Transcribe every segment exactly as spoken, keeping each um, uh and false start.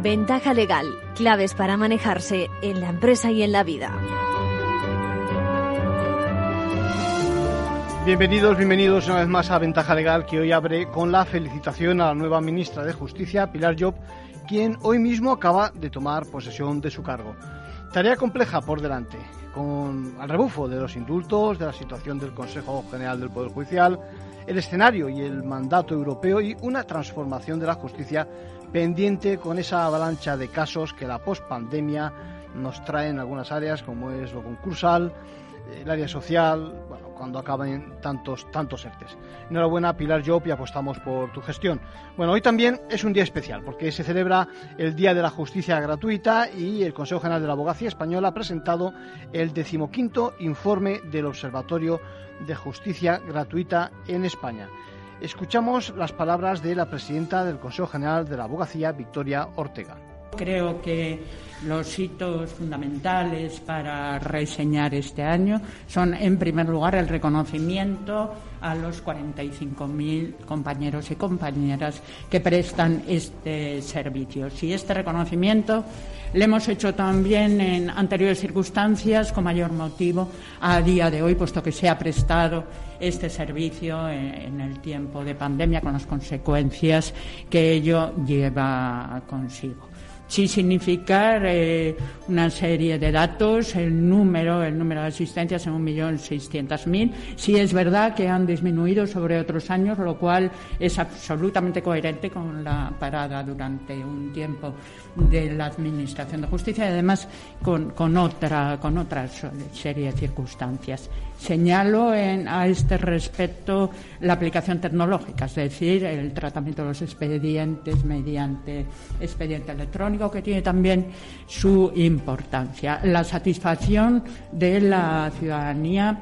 Ventaja Legal, claves para manejarse en la empresa y en la vida. Bienvenidos, bienvenidos una vez más a Ventaja Legal, que hoy abre con la felicitación a la nueva ministra de Justicia, Pilar Llop, quien hoy mismo acaba de tomar posesión de su cargo. Tarea compleja por delante, con el rebufo de los indultos, de la situación del Consejo General del Poder Judicial, el escenario y el mandato europeo y una transformación de la justicia pendiente con esa avalancha de casos que la pospandemia nos trae en algunas áreas, como es lo concursal, el área social, bueno, cuando acaben tantos tantos ERTES. Enhorabuena, Pilar Llop, y apostamos por tu gestión. Bueno, hoy también es un día especial porque se celebra el Día de la Justicia Gratuita y el Consejo General de la Abogacía Española ha presentado el decimoquinto informe del Observatorio de Justicia Gratuita en España. Escuchamos las palabras de la presidenta del Consejo General de la Abogacía, Victoria Ortega. Creo que los hitos fundamentales para reseñar este año son, en primer lugar, el reconocimiento a los cuarenta y cinco mil compañeros y compañeras que prestan este servicio. Y este reconocimiento lo hemos hecho también en anteriores circunstancias, con mayor motivo a día de hoy, puesto que se ha prestado este servicio en el tiempo de pandemia, con las consecuencias que ello lleva consigo. Sí significar eh, una serie de datos, el número, el número de asistencias en un millón seiscientos mil. Sí es verdad que han disminuido sobre otros años, lo cual es absolutamente coherente con la parada durante un tiempo de la Administración de Justicia y además con, con otra, con otra serie de circunstancias. Señalo en, a este respecto la aplicación tecnológica, es decir, el tratamiento de los expedientes mediante expediente electrónico, que tiene también su importancia. La satisfacción de la ciudadanía,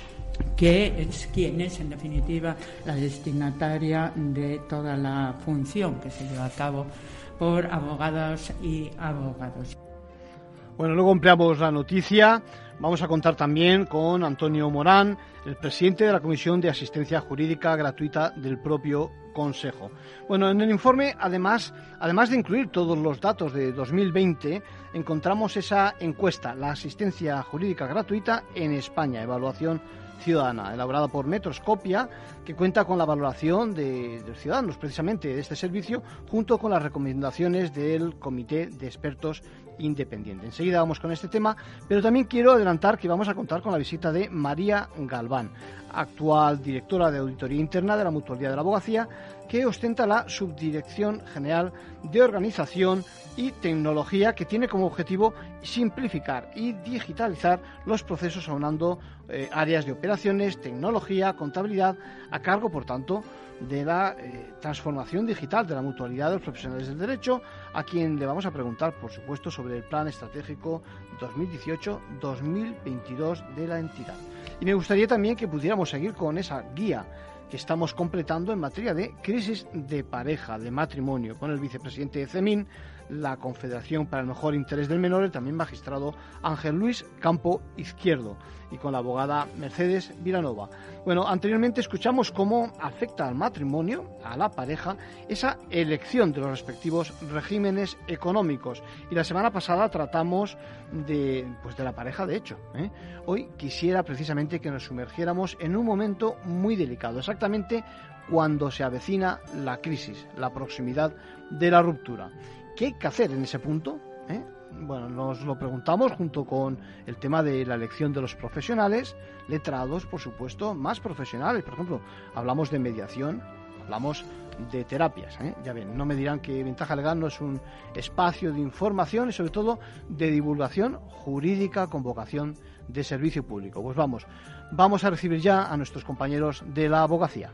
que es quien es, en definitiva, la destinataria de toda la función que se lleva a cabo por abogadas y abogados. Bueno, luego ampliamos la noticia. Vamos a contar también con Antonio Morán, el presidente de la Comisión de Asistencia Jurídica Gratuita del propio Consejo. Bueno, en el informe, además, además de incluir todos los datos de dos mil veinte, encontramos esa encuesta, la asistencia jurídica gratuita en España, evaluación ciudadana, elaborada por Metroscopia, que cuenta con la valoración de, de los ciudadanos, precisamente, de este servicio, junto con las recomendaciones del Comité de Expertos Independiente. Enseguida vamos con este tema, pero también quiero adelantar que vamos a contar con la visita de María Galván, actual directora de Auditoría Interna de la Mutualidad de la Abogacía, que ostenta la Subdirección General de Organización y Tecnología, que tiene como objetivo simplificar y digitalizar los procesos aunando eh, áreas de operaciones, tecnología, contabilidad, a cargo, por tanto, de la eh, transformación digital de la mutualidad de los profesionales del derecho, a quien le vamos a preguntar, por supuesto, sobre el plan estratégico dos mil dieciocho dos mil veintidós de la entidad. Y me gustaría también que pudiéramos seguir con esa guía que estamos completando en materia de crisis de pareja, de matrimonio, con el vicepresidente de CEMIN, la Confederación para el Mejor Interés del Menor, el también magistrado Ángel Luis Campo Izquierdo, y con la abogada Mercedes Vilanova. Bueno, anteriormente escuchamos cómo afecta al matrimonio, a la pareja, esa elección de los respectivos regímenes económicos. Y la semana pasada tratamos de, pues de la pareja, de hecho. ¿eh? Hoy quisiera precisamente que nos sumergiéramos en un momento muy delicado, exactamente cuando se avecina la crisis, la proximidad de la ruptura. ¿Qué hay que hacer en ese punto? ¿Eh? Bueno, nos lo preguntamos junto con el tema de la elección de los profesionales, letrados, por supuesto, más profesionales. Por ejemplo, hablamos de mediación, hablamos de terapias. ¿eh? Ya ven, no me dirán que Ventaja Legal no es un espacio de información y sobre todo de divulgación jurídica con vocación de servicio público. Pues vamos, vamos a recibir ya a nuestros compañeros de la abogacía.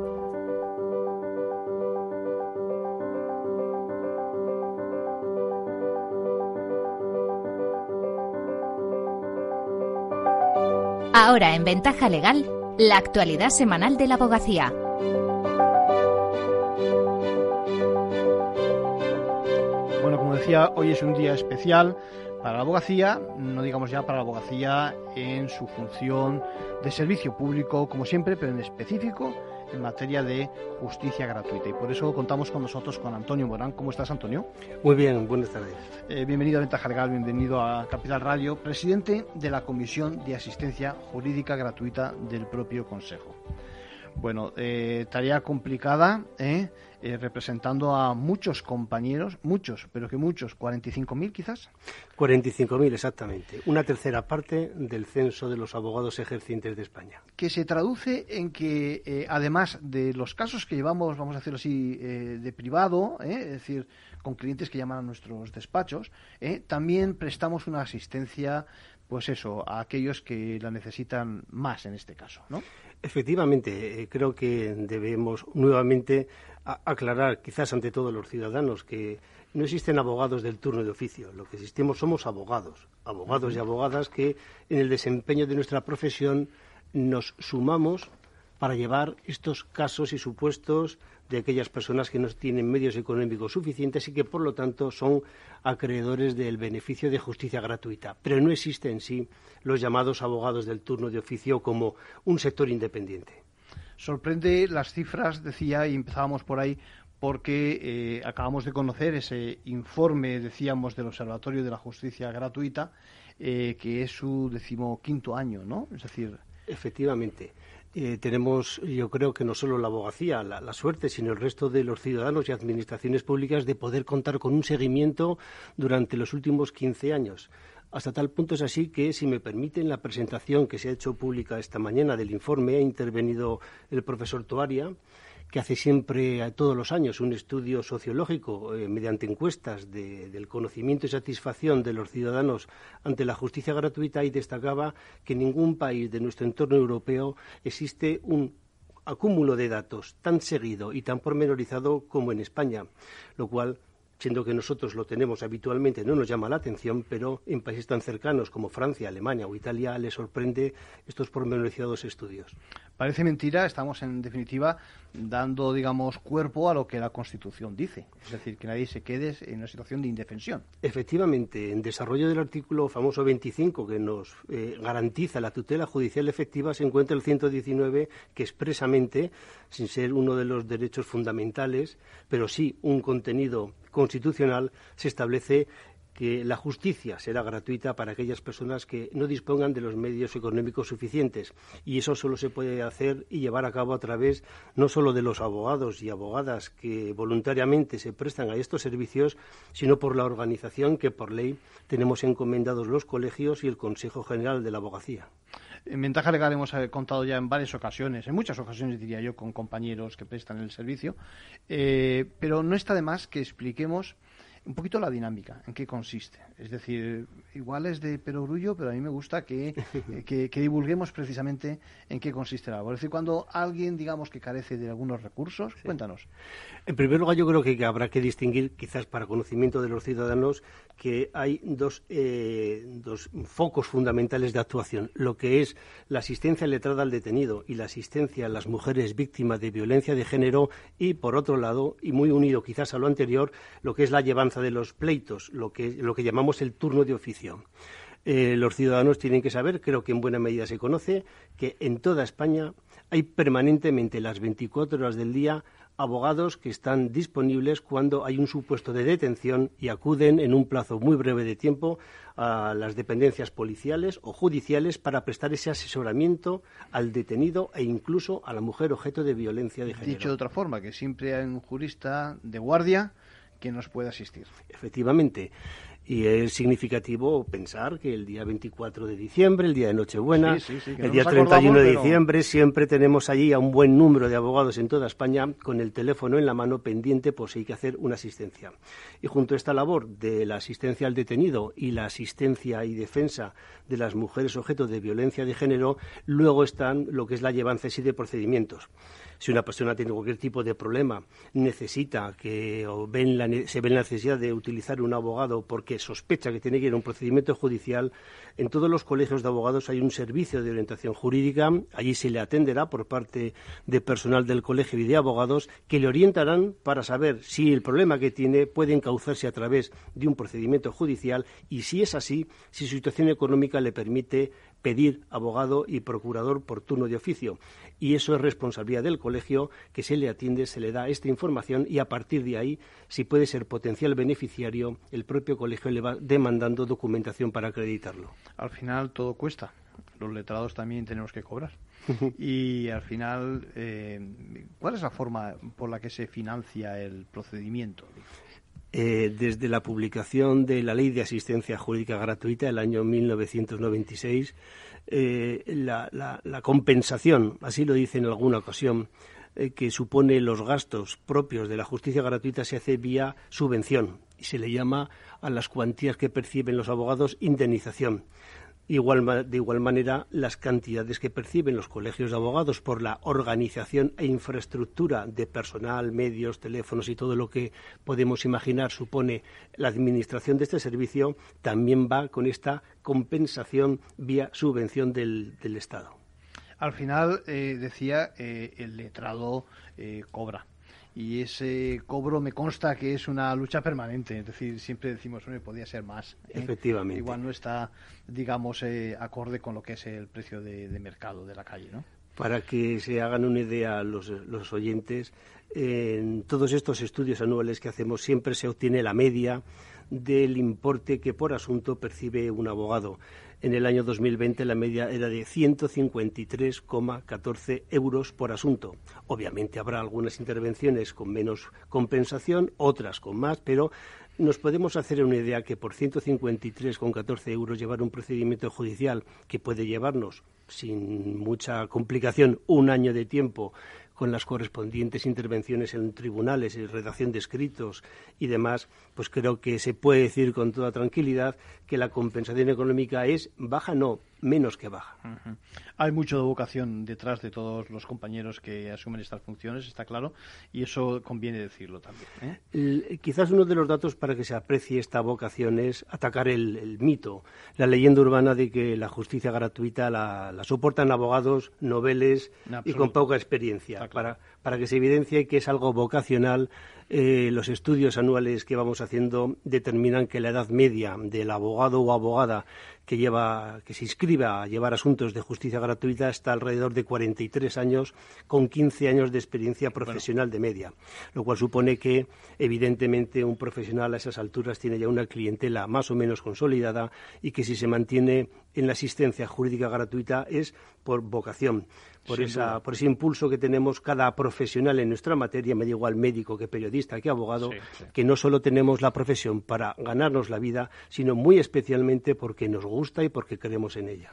Ahora en Ventaja Legal, la actualidad semanal de la abogacía. Bueno, como decía, hoy es un día especial para la abogacía, no digamos ya para la abogacía en su función de servicio público, como siempre, pero en específico en materia de justicia gratuita. Y por eso contamos con nosotros con Antonio Morán. ¿Cómo estás, Antonio? Muy bien, buenas tardes. Eh, bienvenido a Ventaja Legal, bienvenido a Capital Radio, presidente de la Comisión de Asistencia Jurídica Gratuita del propio Consejo. Bueno, eh, tarea complicada, ¿eh? Eh, representando a muchos compañeros, muchos, pero que muchos, cuarenta y cinco mil quizás. cuarenta y cinco mil exactamente, una tercera parte del censo de los abogados ejercientes de España. Que se traduce en que, eh, además de los casos que llevamos, vamos a decirlo así, eh, de privado, eh, es decir, con clientes que llaman a nuestros despachos, eh, también prestamos una asistencia, pues eso, a aquellos que la necesitan más en este caso, ¿no? Efectivamente, eh, creo que debemos nuevamente a- aclarar, quizás ante todo los ciudadanos, que no existen abogados del turno de oficio. Lo que existimos somos abogados, abogados y abogadas que en el desempeño de nuestra profesión nos sumamos para llevar estos casos y supuestos de aquellas personas que no tienen medios económicos suficientes y que, por lo tanto, son acreedores del beneficio de justicia gratuita. Pero no existen en sí los llamados abogados del turno de oficio como un sector independiente. Sorprende las cifras, decía, y empezábamos por ahí, porque eh, acabamos de conocer ese informe, decíamos, del Observatorio de la Justicia Gratuita, eh, que es su decimoquinto año, ¿no? Es decir... Efectivamente. Eh, tenemos, yo creo que no solo la abogacía, la, la suerte, sino el resto de los ciudadanos y administraciones públicas de poder contar con un seguimiento durante los últimos quince años. Hasta tal punto es así que, si me permiten, la presentación que se ha hecho pública esta mañana del informe ha intervenido el profesor Toaria, que hace siempre, todos los años, un estudio sociológico eh, mediante encuestas de, del conocimiento y satisfacción de los ciudadanos ante la justicia gratuita, y destacaba que en ningún país de nuestro entorno europeo existe un acúmulo de datos tan seguido y tan pormenorizado como en España, lo cual, siendo que nosotros lo tenemos habitualmente, no nos llama la atención, pero en países tan cercanos como Francia, Alemania o Italia les sorprende estos pormenorizados estudios. Parece mentira, estamos en definitiva dando, digamos, cuerpo a lo que la Constitución dice, es decir, que nadie se quede en una situación de indefensión. Efectivamente, en desarrollo del artículo famoso veinticinco, que nos eh, garantiza la tutela judicial efectiva, se encuentra el ciento diecinueve, que expresamente, sin ser uno de los derechos fundamentales, pero sí un contenido constitucional, se establece que la justicia será gratuita para aquellas personas que no dispongan de los medios económicos suficientes, y eso solo se puede hacer y llevar a cabo a través no solo de los abogados y abogadas que voluntariamente se prestan a estos servicios, sino por la organización que por ley tenemos encomendados los colegios y el Consejo General de la Abogacía. En Ventaja Legal hemos contado ya en varias ocasiones, en muchas ocasiones diría yo, con compañeros que prestan el servicio, eh, pero no está de más que expliquemos un poquito la dinámica, en qué consiste. Es decir, igual es de perogrullo, pero a mí me gusta que, que, que divulguemos precisamente en qué consiste la labor. Es decir, cuando alguien, digamos, que carece de algunos recursos, sí. Cuéntanos. En primer lugar, yo creo que habrá que distinguir, quizás para conocimiento de los ciudadanos, que hay dos, eh, dos focos fundamentales de actuación. Lo que es la asistencia letrada al detenido y la asistencia a las mujeres víctimas de violencia de género, y, por otro lado, y muy unido quizás a lo anterior, lo que es la llevanza de los pleitos, lo que, lo que llamamos el turno de oficio. Eh, los ciudadanos tienen que saber, creo que en buena medida se conoce, que en toda España hay permanentemente, las veinticuatro horas del día, abogados que están disponibles cuando hay un supuesto de detención y acuden en un plazo muy breve de tiempo a las dependencias policiales o judiciales para prestar ese asesoramiento al detenido e incluso a la mujer objeto de violencia de género. Dicho de otra forma, que siempre hay un jurista de guardia que nos puede asistir. Efectivamente. Y es significativo pensar que el día veinticuatro de diciembre, el día de Nochebuena, sí, sí, sí, el no día treinta y uno de diciembre, pero... siempre tenemos allí a un buen número de abogados en toda España con el teléfono en la mano pendiente por si hay que hacer una asistencia. Y junto a esta labor de la asistencia al detenido y la asistencia y defensa de las mujeres objeto de violencia de género, luego están lo que es la llevanza de procedimientos. Si una persona tiene cualquier tipo de problema, necesita que o ven la, se ve la necesidad de utilizar un abogado porque sospecha que tiene que ir a un procedimiento judicial, en todos los colegios de abogados hay un servicio de orientación jurídica. Allí se le atenderá por parte de personal del colegio y de abogados que le orientarán para saber si el problema que tiene puede encauzarse a través de un procedimiento judicial y, si es así, si su situación económica le permite pedir abogado y procurador por turno de oficio. Y eso es responsabilidad del colegio, que se le atiende, se le da esta información y a partir de ahí, si puede ser potencial beneficiario, el propio colegio le va demandando documentación para acreditarlo. Al final todo cuesta. Los letrados también tenemos que cobrar. Y al final, eh, ¿cuál es la forma por la que se financia el procedimiento? Eh, desde la publicación de la Ley de Asistencia Jurídica Gratuita el año mil novecientos noventa y seis, eh, la, la, la compensación, así lo dice en alguna ocasión, eh, que supone los gastos propios de la justicia gratuita se hace vía subvención y se le llama a las cuantías que perciben los abogados indemnización. Igual, de igual manera, las cantidades que perciben los colegios de abogados por la organización e infraestructura de personal, medios, teléfonos y todo lo que podemos imaginar supone la administración de este servicio, también va con esta compensación vía subvención del, del Estado. Al final, eh, decía, eh, el letrado eh, cobra. Y ese cobro me consta que es una lucha permanente, es decir, siempre decimos, hombre, podía ser más. ¿eh? Efectivamente. Igual no está, digamos, eh, acorde con lo que es el precio de, de mercado de la calle, ¿no? Para que se hagan una idea los, los oyentes, en todos estos estudios anuales que hacemos siempre se obtiene la media del importe que por asunto percibe un abogado. En el año dos mil veinte la media era de ciento cincuenta y tres coma catorce euros por asunto. Obviamente habrá algunas intervenciones con menos compensación, otras con más, pero nos podemos hacer una idea que por ciento cincuenta y tres coma catorce euros llevar un procedimiento judicial que puede llevarnos, sin mucha complicación, un año de tiempo, con las correspondientes intervenciones en tribunales y redacción de escritos y demás, pues creo que se puede decir con toda tranquilidad que la compensación económica es baja, no, menos que baja. Uh-huh. Hay mucho de vocación detrás de todos los compañeros que asumen estas funciones, está claro, y eso conviene decirlo también, ¿eh? El, quizás uno de los datos para que se aprecie esta vocación es atacar el, el mito, la leyenda urbana de que la justicia gratuita la, la soportan abogados noveles y con poca experiencia. Para, para que se evidencie que es algo vocacional, eh, los estudios anuales que vamos haciendo determinan que la edad media del abogado o abogada que lleva, que se inscribe a llevar asuntos de justicia gratuita está alrededor de cuarenta y tres años, con quince años de experiencia profesional de media, lo cual supone que, evidentemente, un profesional a esas alturas tiene ya una clientela más o menos consolidada y que si se mantiene en la asistencia jurídica gratuita es por vocación, por, esa, por ese impulso que tenemos cada profesional en nuestra materia, me da igual médico que periodista que abogado, sí, sí. que no solo tenemos la profesión para ganarnos la vida, sino muy especialmente porque nos gusta y porque creemos en ella.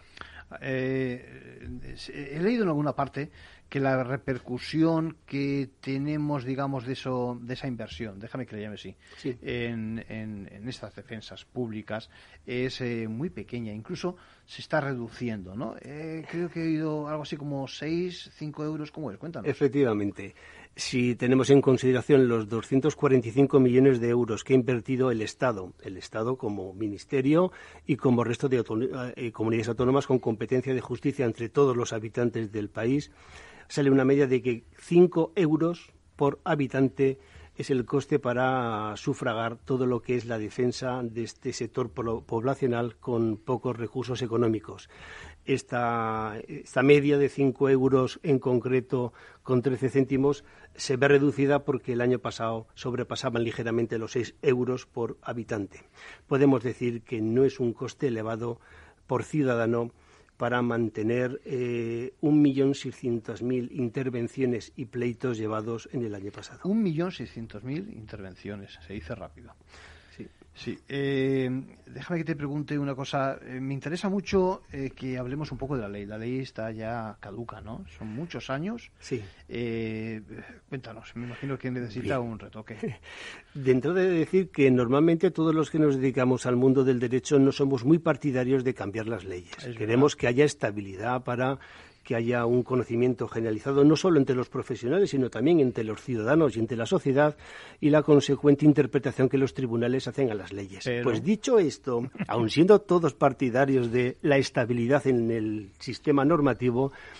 Eh, he leído en alguna parte que la repercusión que tenemos, digamos, de eso, de esa inversión, déjame que le llame así, sí. en, en, en estas defensas públicas es eh, muy pequeña, incluso se está reduciendo, ¿no? Eh, creo que he oído algo así como seis, cinco euros, ¿cómo es? Cuéntanos. Efectivamente. Si tenemos en consideración los doscientos cuarenta y cinco millones de euros que ha invertido el Estado, el Estado como ministerio y como resto de auton- eh, comunidades autónomas con competencia de justicia entre todos los habitantes del país, sale una media de que cinco euros por habitante es el coste para sufragar todo lo que es la defensa de este sector poblacional con pocos recursos económicos. Esta, esta media de cinco euros en concreto con trece céntimos se ve reducida porque el año pasado sobrepasaban ligeramente los seis euros por habitante. Podemos decir que no es un coste elevado por ciudadano para mantener eh, un millón seiscientos mil intervenciones y pleitos llevados en el año pasado. Un millón seiscientos mil intervenciones, se dice rápido. Sí. Sí, eh, déjame que te pregunte una cosa. Eh, me interesa mucho eh, que hablemos un poco de la ley. La ley está ya caduca, ¿no? Son muchos años. Sí. Eh, cuéntanos, me imagino que necesita Bien. un retoque. De entrada he de decir que normalmente todos los que nos dedicamos al mundo del derecho no somos muy partidarios de cambiar las leyes. Es Queremos verdad. que haya estabilidad para que haya un conocimiento generalizado no solo entre los profesionales, sino también entre los ciudadanos y entre la sociedad y la consecuente interpretación que los tribunales hacen a las leyes. Pero... Pues dicho esto, aun siendo todos partidarios de la estabilidad en el sistema normativo,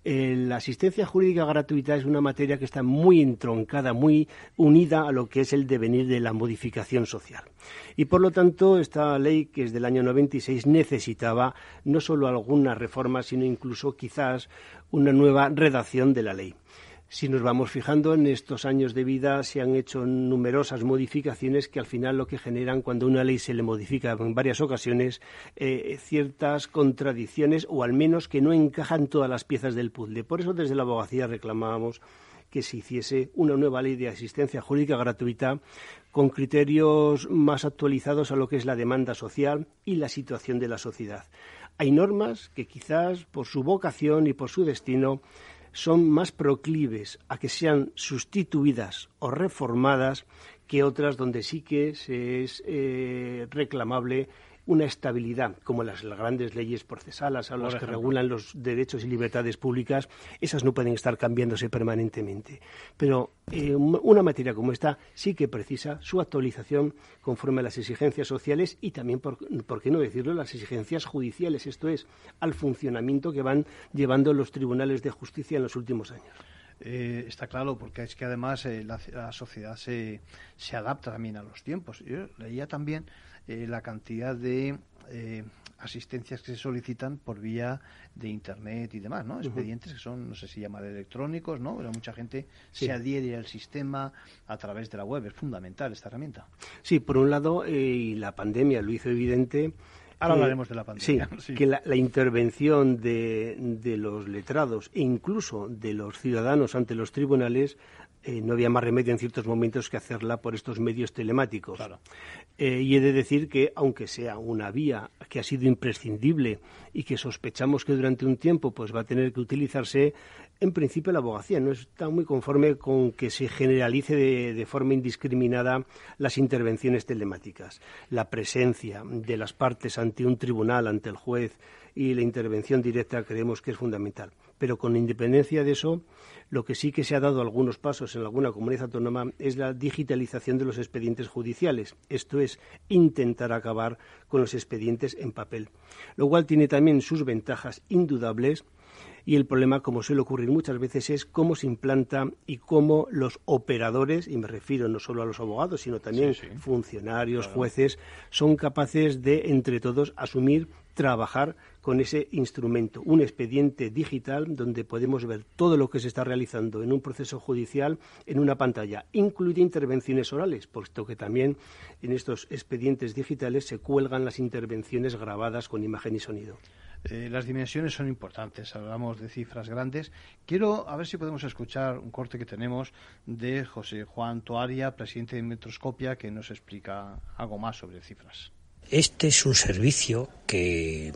Eh, la asistencia jurídica gratuita es una materia que está muy entroncada, muy unida a lo que es el devenir de la modificación social. Y por lo tanto, esta ley, que es del año noventa y seis, necesitaba no solo algunas reformas, sino incluso quizás una nueva redacción de la ley. Si nos vamos fijando en estos años de vida, se han hecho numerosas modificaciones que al final lo que generan, cuando una ley se le modifica en varias ocasiones, eh, ciertas contradicciones, o al menos que no encajan todas las piezas del puzzle. Por eso desde la abogacía reclamábamos que se hiciese una nueva ley de asistencia jurídica gratuita con criterios más actualizados a lo que es la demanda social y la situación de la sociedad. Hay normas que quizás por su vocación y por su destino son más proclives a que sean sustituidas o reformadas que otras donde sí que se es eh, reclamable una estabilidad, como las, las grandes leyes procesales o las que regulan los derechos y libertades públicas. Esas no pueden estar cambiándose permanentemente. Pero eh, una materia como esta sí que precisa su actualización conforme a las exigencias sociales y también, por, por qué no decirlo, las exigencias judiciales, esto es, al funcionamiento que van llevando los tribunales de justicia en los últimos años. Eh, está claro, porque es que además eh, la, la sociedad se, se adapta también a los tiempos. Yo leía también eh, la cantidad de eh, asistencias que se solicitan por vía de Internet y demás, ¿no? Uh-huh. Expedientes que son, no sé si llamar electrónicos, ¿no? Pero mucha gente sí. se adhiere al sistema a través de la web. Es fundamental esta herramienta. Sí, por un lado, eh, y la pandemia lo hizo evidente. Ahora hablaremos de la pandemia. Sí, sí. que la, la intervención de, de los letrados e incluso de los ciudadanos ante los tribunales, eh, no había más remedio en ciertos momentos que hacerla por estos medios telemáticos. Claro. Eh, y he de decir que, aunque sea una vía que ha sido imprescindible y que sospechamos que durante un tiempo pues va a tener que utilizarse, en principio la abogacía no está muy conforme con que se generalice de, de forma indiscriminada las intervenciones telemáticas. La presencia de las partes ante un tribunal, ante el juez, y la intervención directa creemos que es fundamental. Pero con independencia de eso, lo que sí que se ha dado algunos pasos en alguna comunidad autónoma es la digitalización de los expedientes judiciales. Esto es, intentar acabar con los expedientes en papel, lo cual tiene también sus ventajas indudables. Y el problema, como suele ocurrir muchas veces, es cómo se implanta y cómo los operadores, y me refiero no solo a los abogados, sino también sí, sí. funcionarios, claro. jueces, son capaces de, entre todos, asumir, trabajar con ese instrumento. Un expediente digital donde podemos ver todo lo que se está realizando en un proceso judicial en una pantalla, incluye intervenciones orales, puesto que también en estos expedientes digitales se cuelgan las intervenciones grabadas con imagen y sonido. Eh, las dimensiones son importantes, hablamos de cifras grandes. Quiero a ver si podemos escuchar un corte que tenemos de José Juan Toaria, presidente de Metroscopia, que nos explica algo más sobre cifras. Este es un servicio que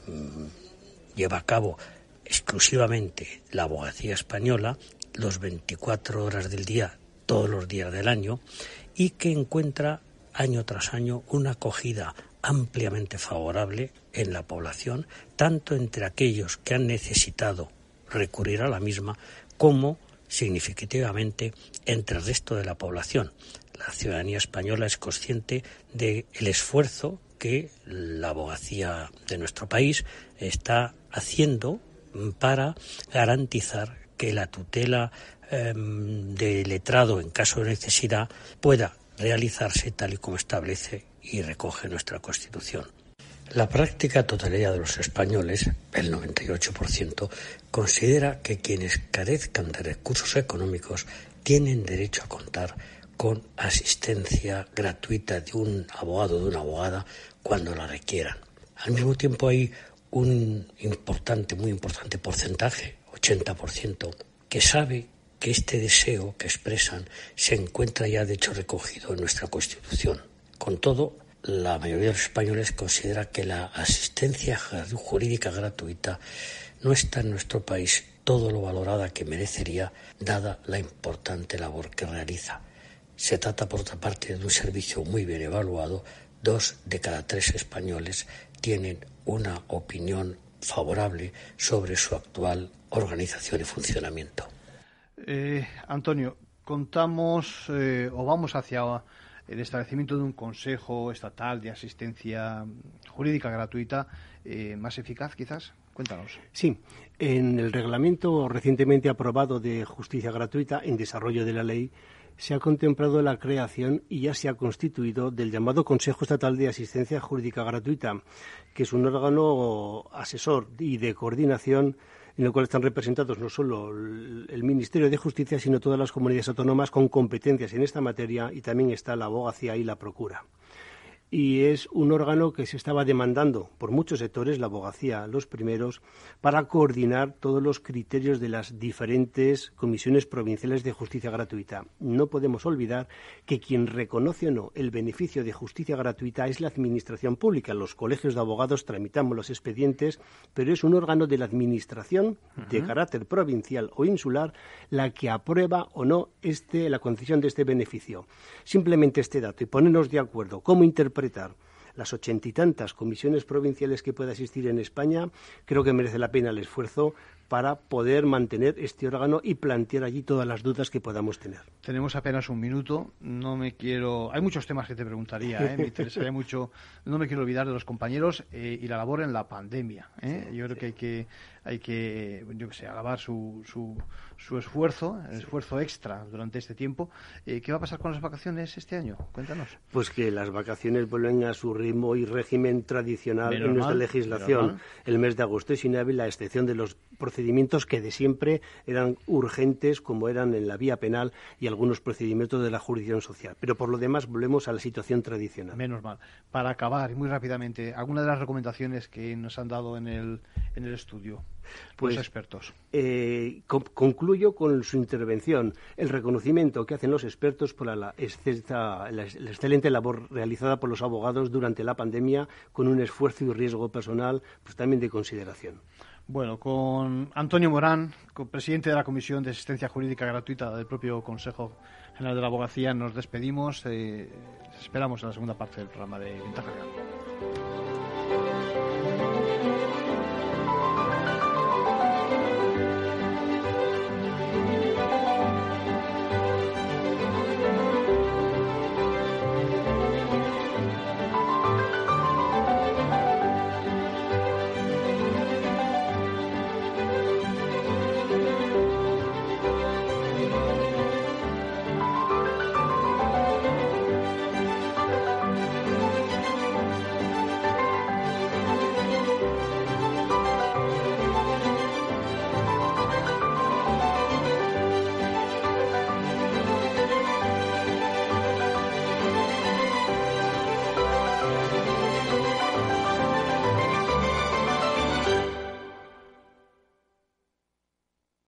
mmm, lleva a cabo exclusivamente la abogacía española, los veinticuatro horas del día, todos los días del año, y que encuentra año tras año una acogida ampliamente favorable en la población, tanto entre aquellos que han necesitado recurrir a la misma, como significativamente entre el resto de la población. La ciudadanía española es consciente del esfuerzo que la abogacía de nuestro país está haciendo para garantizar que la tutela eh, de letrado en caso de necesidad pueda realizarse tal y como establece y recoge nuestra Constitución. La práctica totalidad de los españoles, el noventa y ocho por ciento, considera que quienes carezcan de recursos económicos tienen derecho a contar con asistencia gratuita de un abogado o de una abogada cuando la requieran. Al mismo tiempo hay un importante, muy importante porcentaje, ochenta por ciento, que sabe que este deseo que expresan se encuentra ya de hecho recogido en nuestra Constitución. Con todo, la mayoría de los españoles considera que la asistencia jurídica gratuita no está en nuestro país todo lo valorada que merecería, dada la importante labor que realiza. Se trata, por otra parte, de un servicio muy bien evaluado. Dos de cada tres españoles tienen una opinión favorable sobre su actual organización y funcionamiento. Eh, Antonio, contamos eh, o vamos hacia el establecimiento de un Consejo Estatal de Asistencia Jurídica Gratuita eh, más eficaz, quizás? Cuéntanos. Sí, en el reglamento recientemente aprobado de Justicia Gratuita, en desarrollo de la ley, se ha contemplado la creación y ya se ha constituido del llamado Consejo Estatal de Asistencia Jurídica Gratuita, que es un órgano asesor y de coordinación en el cual están representados no solo el Ministerio de Justicia, sino todas las comunidades autónomas con competencias en esta materia, y también está la abogacía y la procura. Y es un órgano que se estaba demandando por muchos sectores, la abogacía los primeros, para coordinar todos los criterios de las diferentes comisiones provinciales de justicia gratuita. No podemos olvidar que quien reconoce o no el beneficio de justicia gratuita es la Administración pública. Los colegios de abogados tramitamos los expedientes, pero es un órgano de la Administración de uh-huh. carácter provincial o insular la que aprueba o no este, la concesión de este beneficio. Simplemente este dato y ponernos de acuerdo cómo interpretar las ochenta y tantas comisiones provinciales que pueda existir en España, creo que merece la pena el esfuerzo para poder mantener este órgano y plantear allí todas las dudas que podamos tener. Tenemos apenas un minuto, no me quiero... Hay muchos temas que te preguntaría, ¿eh? Me interesaría mucho, no me quiero olvidar de los compañeros eh, y la labor en la pandemia, ¿eh? Sí, yo creo sí. que hay que, hay que, yo que sé, alabar su, su, su esfuerzo, el sí. esfuerzo extra durante este tiempo. Eh, ¿Qué va a pasar con las vacaciones este año? Cuéntanos. Pues que las vacaciones vuelven a su ritmo y régimen tradicional menos en nuestra mal, legislación. El mes de agosto es inhábil, a excepción de los procedimientos que de siempre eran urgentes, como eran en la vía penal y algunos procedimientos de la jurisdicción social. Pero por lo demás volvemos a la situación tradicional. Menos mal. Para acabar, muy rápidamente, ¿alguna de las recomendaciones que nos han dado en el, en el estudio pues, los expertos? Eh, co- concluyo con su intervención. El reconocimiento que hacen los expertos por la, la, excelsa, la, la excelente labor realizada por los abogados durante la pandemia, con un esfuerzo y riesgo personal pues también de consideración. Bueno, con Antonio Morán, presidente de la Comisión de Asistencia Jurídica Gratuita del propio Consejo General de la Abogacía, nos despedimos. Eh, esperamos en la segunda parte del programa de Ventaja Legal.